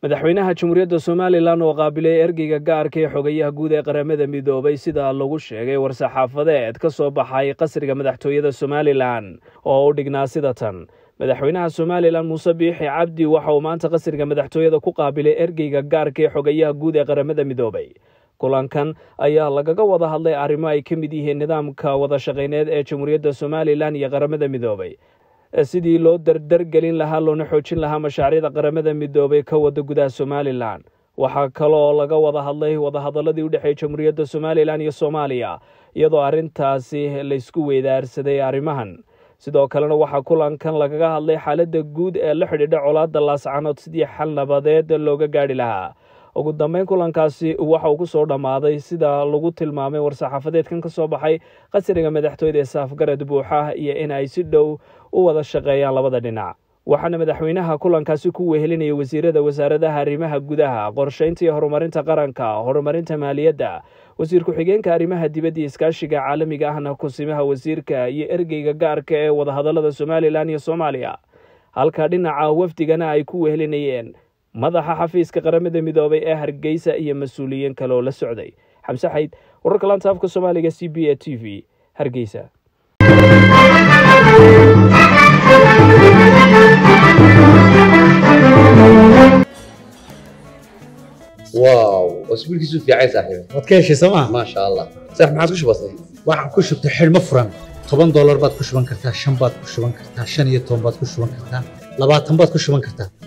madaxweynaha Jamhuuriyadda Soomaaliland oo qaabilay ergeyga gaarka ee xogayaha guud ee qaramada midoobay sida lagu sheegay war-saxaafadeed ka soo baxay qasriga madaxtooyada Soomaaliland oo u dhignaa sida tan madaxweynaha Soomaaliland Muuse Biixi Cabdi waxa uu maanta qasriga madaxtooyada ku qaabilay ergeyga gaarka ee xogayaha guud ee qaramada midoobay kulankan ayaa lagaga wada hadlay arrimo ay ka mid yihiin nidaamka wada shaqeyneed ee Jamhuuriyadda Soomaaliland iyo qaramada midoobay sidii loo dardargelin lahaa loona xoojin lahaa mashaariicda qaramada midoobay ka wada gudaha Soomaaliland waxa kale oo laga wada hadlay wadahadaladii u dhaxeeyay Jamhuuriyadda Soomaaliland iyo Soomaaliya iyadoo arrintaasi la isku weydaarsaday arrimahan sidoo kalena waxa kulankan lagaga hadlay xaaladda guud ee la xidhiidha colaadda laascanood sidii xal nabadeed looga gaari lahaa ugu dambeyn kulankaasi waxa uu ku soo dhamaaday sida lagu tilmaamay war-saxaafadeedkan ka soo baxay qasriga madaxtooyada ee saafgarad buuxa iyo in ay si dhow u wada shaqeeyaan labada dhinac waxaana madaxweynaha kulankaasi ku wehelinaya wasiirada wasaaradaha arrimaha gudaha qorsheynta iyo horumarinta qaranka horumarinta maaliyadda wasiir ku-xigeenka arrimaha dibadda iyo iskaashiga caalamiga ahna kusimaha wasiirka iyo ergeyga gaarka ee wadahadalada Soomaaliland iyo Soomaaliya halka dhinaca wafdigana ay ku wehelinayeen madaxa xafiiska qaramada midoobay ee Hargeysa iyo mas'uuliyiin kale oo la socday Xamse Xayd wararka laanta afka Soomaaliga CBA TV Hargeysa واو واسبوع كيسو في عايز صاحبي wadkeeshi sama ما شاء الله صح ما عاد وش بصي waxaan ku shubtay xidhmo furan $10 baad ku shuban kartaa 5 baad ku shuban kartaa 15 baad ku shuban kartaa 20 baad ku shuban kartaa